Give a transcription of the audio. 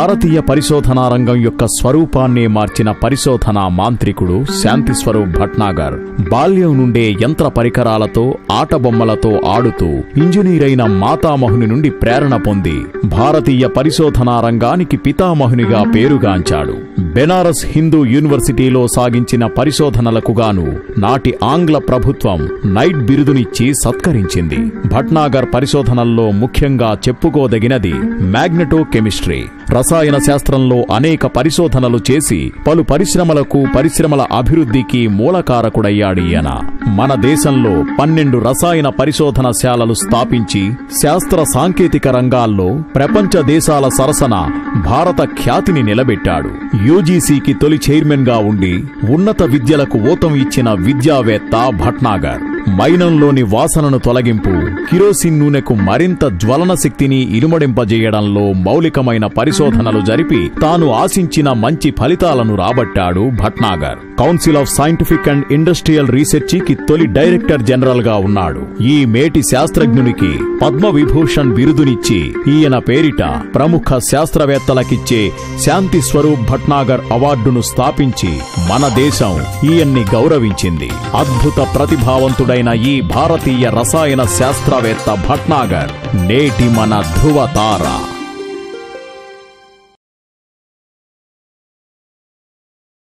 భారతీయ పరిశోధనా రంగం యొక్క స్వరూపాన్నే మార్చిన పరిశోధనా మాంత్రికుడు శాంతి స్వరూప్ భట్నాగర్ బాల్యం నుండే యంత్ర పరికరాలతో ఆటబొమ్మలతో ఆడుతూ ఇంజనీరైన మాతామహుని నుండి ప్రేరణ పొంది భారతీయ పరిశోధనా రంగానికి పితామహునిగా పేరుగాంచాడు. బెనారస్ హిందూ యూనివర్సిటీలో సాగించిన పరిశోధనలకు గాను నాటి ఆంగ్ల ప్రభుత్వం నైట్ బిరుదునిచ్చి సత్కరించింది. భట్నాగర్ పరిశోధనల్లో ముఖ్యంగా చెప్పుకోదగినది మ్యాగ్నెటో కెమిస్ట్రీ. రసాయన శాస్త్రంలో అనేక పరిశోధనలు చేసి పలు పరిశ్రమల అభివృద్ధికి మూలకారకుడయ్యాడు ఈయన. మన దేశంలో 12 రసాయన పరిశోధనశాలలు స్థాపించి శాస్త్ర సాంకేతిక రంగాల్లో ప్రపంచ దేశాల సరసన భారత ఖ్యాతిని నిలబెట్టాడు. యూజీసీకి తొలి చైర్మన్ గా ఉండి ఉన్నత విద్యలకు ఊతం ఇచ్చిన విద్యావేత్త భట్నాగర్. మైనంలోని వాసనను తొలగింపు, కిరోసిన్ నూనెకు మరింత జ్వలన శక్తిని ఇనుమడింపజేయడంలో మౌలికమైన పరిశోధనలు జరిపి తాను ఆశించిన మంచి ఫలితాలను రాబట్టాడు Bhatnagar. Council of scientific and industrial రీసెర్చికి తొలి డైరెక్టర్ జనరల్ గా ఉన్నాడు. ఈ మేటి శాస్త్రజ్ఞునికి పద్మవిభూషణ్ బిరుదునిచ్చి ఈయన పేరిట ప్రముఖ శాస్త్రవేత్తలకిచ్చే శాంతి స్వరూప్ భట్నాగర్ అవార్డును స్థాపించి మన దేశం ఈయన్ని గౌరవించింది. అద్భుత ప్రతిభావంతుడైన ఈ భారతీయ రసాయన శాస్త్రవేత్త భట్నాగర్ నేటి మన ధృవతార.